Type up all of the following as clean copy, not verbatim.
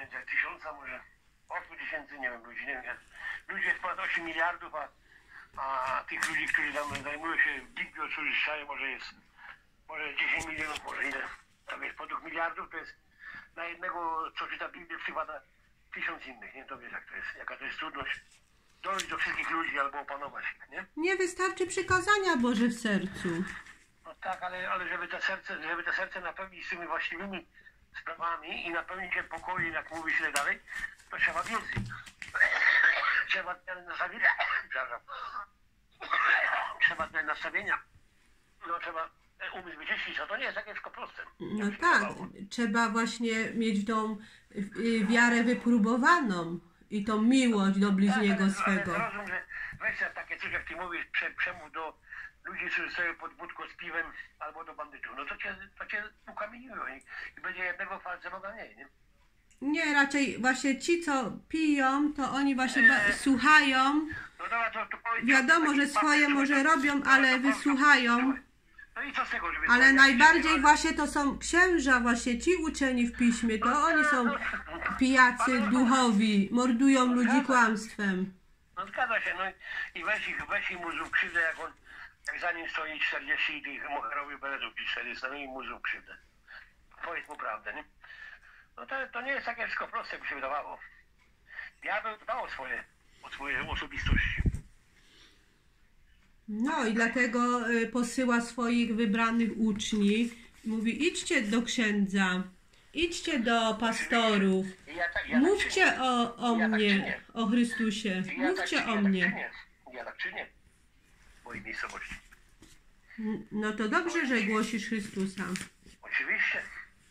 więcej 1000, może 8 tysięcy, nie wiem, ludzi, nie wiem. Ludzi jest ponad 8 miliardów, a tych ludzi, którzy tam zajmują się Biblią, słyszałem, może 10 milionów, może ile. Tam jest po 2 miliardów, to jest na jednego, co czyta Biblię, przypada 1000 innych, nie? To wiesz, jak to jest, jaka to jest trudność dojść do wszystkich ludzi albo opanować ich, nie? Nie wystarczy przykazania Boże w sercu. No tak, ale żeby te serce napełnić tymi właściwymi sprawami i napełnić je pokojem, jak mówisz ile dalej, to trzeba więcej. Trzeba nastawienia, trzeba nastawienia. No trzeba umysł wyczyścić, a to nie jest takie wszystko proste. No tak, trzeba właśnie mieć tą wiarę wypróbowaną i tą miłość do bliźniego swego. Ale zrozum, że weź takie coś, jak ty mówisz, przemów do ludzi, którzy stoją pod budką z piwem albo do bandytów, no to cię ukamieniują i będzie jednego falceboga mniej, nie? Nie, raczej właśnie ci, co piją, to oni właśnie słuchają. No dobra, to Wiadomo, że swoje może robią, ale wysłuchają. No i co z tego, żeby... Ale najbardziej właśnie to są księża, właśnie ci uczeni w piśmie, to oni są pijacy duchowi, mordują ludzi kłamstwem. No zgadza się, no i weź im mu zrób krzywdę, jak za nim stoi 40 i tych moherowych beretów i 400, no i mu zrób krzywdę. Powiedz mu prawdę, nie? No to nie jest takie wszystko proste, by się wydawało. Diabeł dbał o swoje osobistości. No i dlatego posyła swoich wybranych uczniów. Mówi, idźcie do księdza, idźcie do pastorów, mówcie o mnie, o Chrystusie, mówcie o mnie. Ja tak czy nie? W mojej miejscowości. No to dobrze, że głosisz Chrystusa. Oczywiście.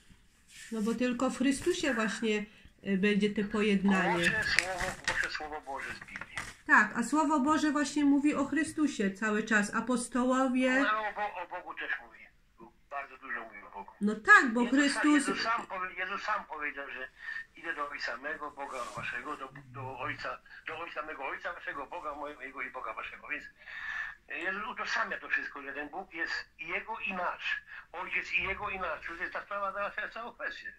No bo tylko w Chrystusie właśnie będzie to pojednanie. Boże Słowo Boże z Biblii. Tak, a Słowo Boże właśnie mówi o Chrystusie cały czas. Apostołowie... Ale o Bogu też mówi. Bardzo dużo mówi o Bogu. No tak, bo Chrystus... Jezus sam powiedział, że idę do Ojca mego, Boga waszego, do Ojca mego Ojca waszego, Boga mojego i Boga waszego. Więc Jezus utożsamia to wszystko, że ten Bóg jest i Jego i nasz. Ojciec i Jego i nasz. To jest ta sprawa dla całą kwestię.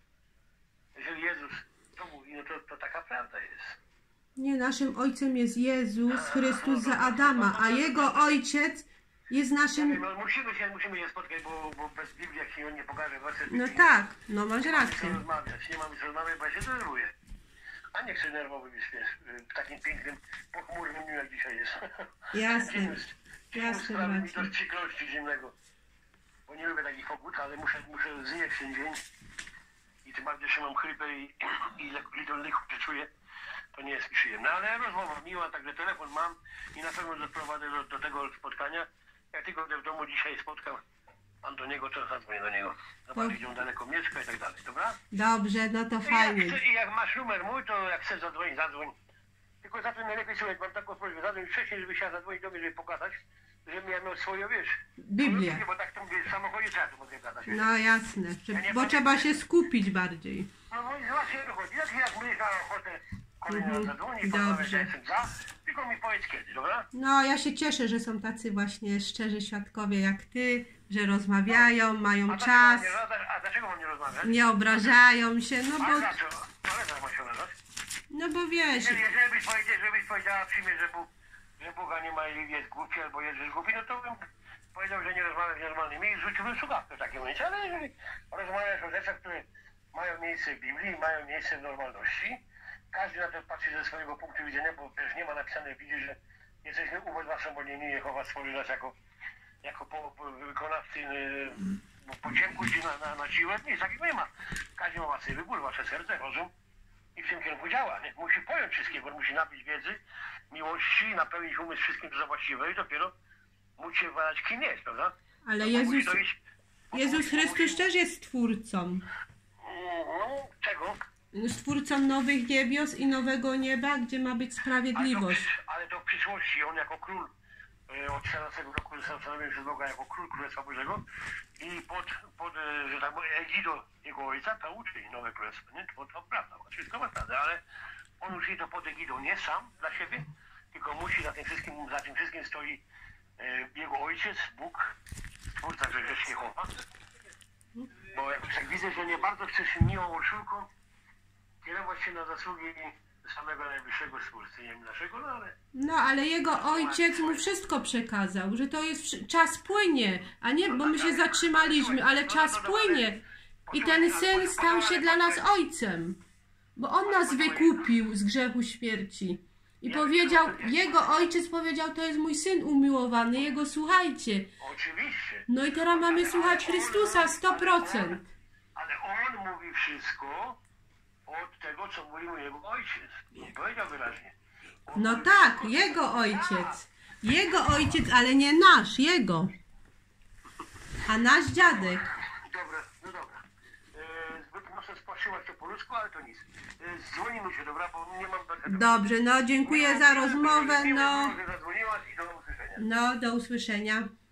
Jeżeli Jezus to mówi, no to taka prawda jest. Nie, naszym ojcem jest Jezus Chrystus za Adama, a Jego ojciec jest naszym... No, musimy się spotkać, bo bez Biblii, jak się nie pokaże werset No tak, no masz rację. Nie mamy co rozmawiać, bo ja się denerwuję. A nie chcę nerwowy być, wiesz, w takim pięknym, pochmurnym dniu, jak dzisiaj jest. Jasne, jasne, sprawy mi bracie. do przykrości zimnego. Bo nie lubię takich pogód, ale muszę zjeść ten dzień. I tym bardziej, że mam chrypę i licho czuję. To nie jest przyjemne, ale rozmowa miła, także telefon mam i na pewno doprowadzę do tego spotkania. Jak tylko w domu dzisiaj spotkam Antoniego, to zadzwonię do niego. Zobaczyć, gdzie on daleko mieszka i tak dalej, dobra? Dobrze, no to fajnie. I jak masz numer mój, to jak chcesz zadzwonić, zadzwoń. Tylko zadzwoń najlepiej, słuchaj, mam taką prośbę, zadzwoń wcześniej, żeby się zadzwonić do mnie, żeby pokazać, żebym ja miał swoje, wiesz. Biblię. Bo tak to mówię, w samochodzie trzeba to mogę gadać. No jasne, bo trzeba się skupić bardziej. No i właśnie chodzi. Jak będziesz miał ochotę zadzwonić, dobrze. tylko mi powiedz kiedy, dobra? No ja się cieszę, że są tacy właśnie szczerzy świadkowie jak ty, że rozmawiają, mają czas, A dlaczego mam nie rozmawiać? nie obrażają się, no bo... Ale dlaczego? Ale tak ma się obrażać? No bo wiesz... Żebyś powiedziała przy mnie, że Boga nie ma i jest głupi, albo jest głupi, no to bym powiedział, że nie rozmawiam z normalnymi i rzuciłbym słuchawkę w takim momencie, ale jeżeli rozmawiasz o rzeczach, które mają miejsce w Biblii, mają miejsce w normalności, każdy na to patrzy ze swojego punktu widzenia, bo też nie ma napisane w Biblii, że jesteśmy ubezwłasnowolnieni, Jehowa stworzył nas jako wykonawcy po ciemku czy na siłę. Nic takiego nie ma. Każdy ma własny wybór, wasze serce, rozum i w tym kierunku działa. Nie? Musi pojąć wszystkiego, musi nabyć wiedzy, miłości, napełnić umysł wszystkim, co właściwe i dopiero móc się wybrać, kim jest, prawda? Ale Jezus Chrystus też jest Stwórcą. No, czego? Stwórcą nowych niebios i nowego nieba, gdzie ma być sprawiedliwość. Ale to w przyszłości, on jako król od 14 roku został ustanowiony przez Boga jako król Królestwa Bożego i pod że tak powiem, egido jego ojca to uczy nowe królestwo, nie? To prawda, wszystko ma prawdę, ale on uczy to pod egidą nie sam dla siebie, tylko musi za tym wszystkim stoi jego ojciec, Bóg, Stwórca, że rzecz Jehowa. Bo jak widzę, że nie bardzo chcesz miłą urszulką, właśnie na zasługi samego najwyższego stwórcy, nie wiem naszego, no ale... No, ale jego ojciec mu wszystko przekazał, że to jest, czas płynie, a nie, bo my się zatrzymaliśmy, ale czas płynie. I ten syn stał się dla nas ojcem, bo on nas wykupił z grzechu śmierci. I powiedział, jego ojciec powiedział, to jest mój syn umiłowany, jego słuchajcie. Oczywiście. No i teraz mamy słuchać Chrystusa 100%. Ale on mówi wszystko od tego, co mówił jego ojciec. On powiedział wyraźnie. No tak, jego ojciec. Jego ojciec, ale nie nasz, jego. A nasz dziadek. Dobra, no dobra. Zbyt mocno spłaszczyłaś to po ludzku, ale to nic. Dzwonimy się, dobra, bo nie mam... Dobrze, no dziękuję za rozmowę, no. Zadzwoniłaś i do usłyszenia. No, do usłyszenia.